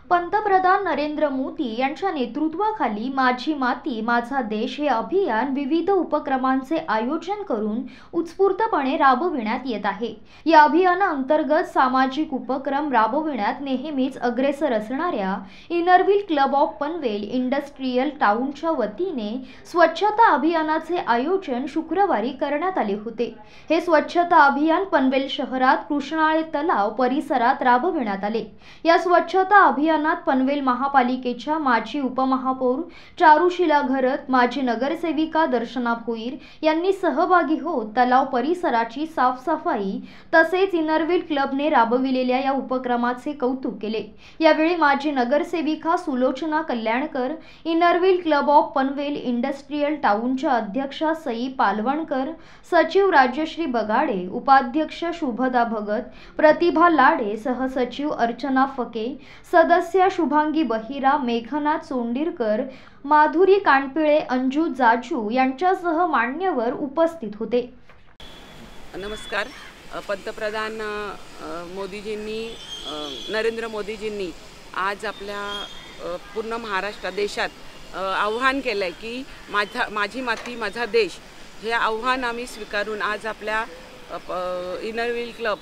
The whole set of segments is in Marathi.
पंतप्रधान नरेंद्र मोदी यांच्या नेतृत्वाखाली माझी माती माझा देश हे अभियान विविध उपक्रमांचे आयोजन करून उत्स्फूर्तपणे राबविण्यात येत आहे। या अभियानाअंतर्गत सामाजिक उपक्रम राबविण्यात नेहमीच अग्रेसर असणाऱ्या Inner Wheel club of Panvel industrial टाउनच्या वतीने स्वच्छता अभियानाचे आयोजन शुक्रवारी करण्यात आले होते। हे स्वच्छता अभियान पनवेल शहरात कृष्णाळे तलाव परिसरात राबविण्यात आले। या स्वच्छता अभियानात पनवेल महापालिकेच्या माजी उपमहापौर चारुशीला घरत, माजी नगरसेविका दर्शना भोईर यांनी सहभागी होत तलाव परिसराची साफसफाई तसेच इनरव्हील क्लबने राबविलेल्या या उपक्रमाचे कौतुक केले। यावेळी माजी नगरसेविका Sulochana Kalyankar, Inner Wheel club of Panvel industrial टाउनच्या अध्यक्षा सई पालवणकर, सचिव राजश्री बगाडे, उपाध्यक्ष शुभदा भगत, प्रतिभा लाडे, सहसचिव अर्चना फके, सदस्य शुभांगी बहिरा, मेघना चोंडीरकर, माधुरी कानपिळे, अंजू जाजू यांच्यासह मान्यवर उपस्थित होते। नमस्कार। पंतप्रधान नरेंद्र मोदीजींनी आज आपल्या पूर्ण महाराष्ट्र देशात आव्हान केलं आहे की माझी माती माझा देश हे आव्हान आम्ही स्वीकारून आज आपल्या Inner Wheel club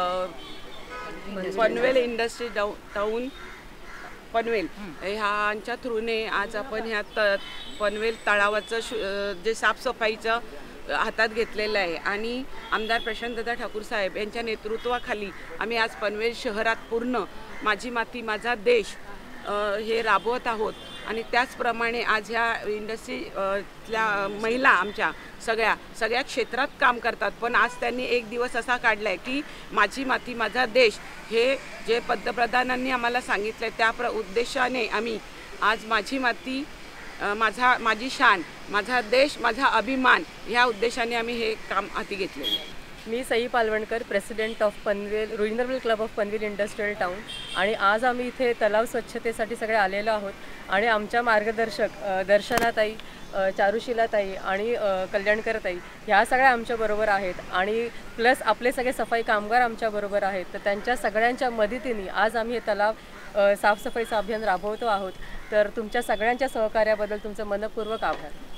Panvel industry town Panvel ह्यांच्या थ्रूने आज आपण ह्या पनवेल तळावाचं जे साफसफाईचं हातात घेतलेलं आहे आणि आमदार प्रशांतदा ठाकूर साहेब यांच्या नेतृत्वाखाली आम्ही आज पनवेल शहरात पूर्ण माझी माती माझा देश हे राबवत आहोत। आणि त्याचप्रमाणे आज ह्या इंडस्ट्रीतल्या महिला आमच्या सगळ्या क्षेत्रात काम करतात, पण आज त्यांनी एक दिवस असा काढला आहे की माझी माती माझा देश हे जे पंतप्रधानांनी आम्हाला सांगितलं त्या उद्देशाने आम्ही आज माझी माती माझी शान माझा देश माझा अभिमान ह्या उद्देशाने आम्ही हे काम हाती घेतलेलं आहे। मी Sai Palavankar, president of Panvel Inner Wheel club of Panvel industrial town. आणि आज आम्ही इथे तलाव स्वच्छतेसाठी सगळे आलेलो आहोत आणि आमच्या मार्गदर्शक दर्शनाताई, चारुशीलाताई आणि कल्याणकरताई ह्या सगळ्या आमच्याबरोबर आहेत आणि प्लस आपले सगळे सफाई कामगार आमच्याबरोबर आहेत। तर त्यांच्या सगळ्यांच्या मदतीने आज आम्ही हे तलाव साफसफाईचं अभियान राबवतो आहोत। तर तुमच्या सगळ्यांच्या सहकार्याबद्दल तुमचं मनपूर्वक आभार।